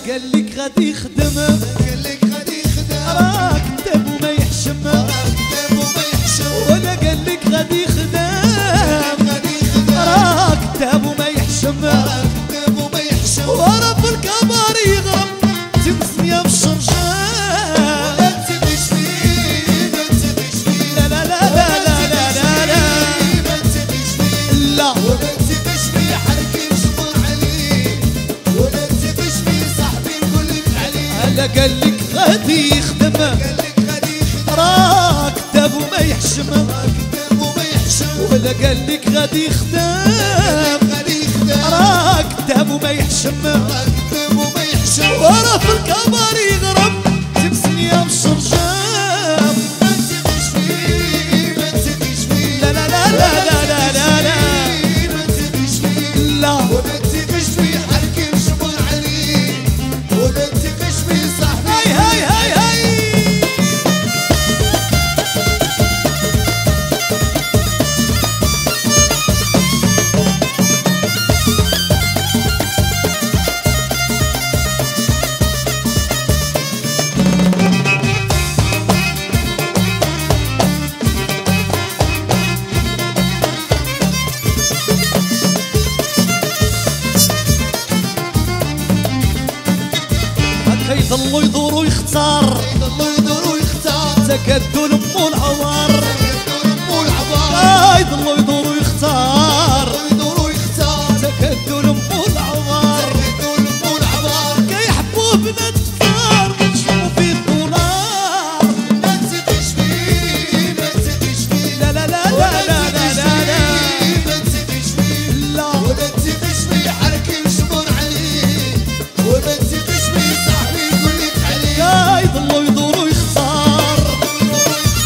قال لك غادي يخدم، قال لك غادي يخدم، راه كذاب وما يحشم، راه كذاب وما يحشم، ولا قال لك غادي يخدم، غادي يخدم، راه كذاب وما يحشم، راه كذاب وما يحشم، ورا في الكبار يغرم تمسني بالشرجان. ما تزيدش فيه ما تزيدش فيه، لا لا لا لا لا لا لا ما تزيدش فيه، لا وما تزيدش فيه حركي نصبر عليه، ولا تزيدش فيه صاحبي نقول لك عليه. هلا قال لك غادي يخدم، قال لك غادي يخدم، راه كذاب وما يحشم، راه كذاب وما يحشم، ولا قال لك غادي يخدم، غادي يخدم، راه كذاب وما يحشم، راه كذاب وما يحشم، ورا في الكبار يغرم تمسني بالشرجان. ما تزيدش فيه ما تزيدش فيه، لا لا لا لا لا لا لا لا ما تزيدش فيه، لا ولا تزيدش فيه حركي نصبر عليه، ولا تزيدش فيه صاحبي. هاي هاي هاي هاي. هكا يضلوا يدوروا يختار، يضلوا يدوروا يختار، تكدوا لمو العوار، يدور مو العبار، يضلوا يدوروا يختار، يدوروا يختار، تكدوا لمو العوار، يدور مو العبار. كيحبوا بنات كثار وتشوفوا في الدولار. ما تزيدش فيه ما تزيدش فيه، لا لا لا لا لا لا لا لا ما تزيدش فيه، لا ولا تزيدش فيه حركي نصبر عليه، ولا تزيدش فيه صاحبي نقول لك عليه. يضلوا يدوروا يختار،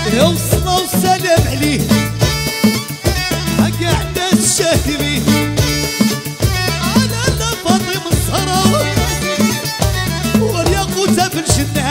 يا وصلة وسلام عليه حق عنا الشاهمي على فاطمة الزهراء والياقوتة في الجنة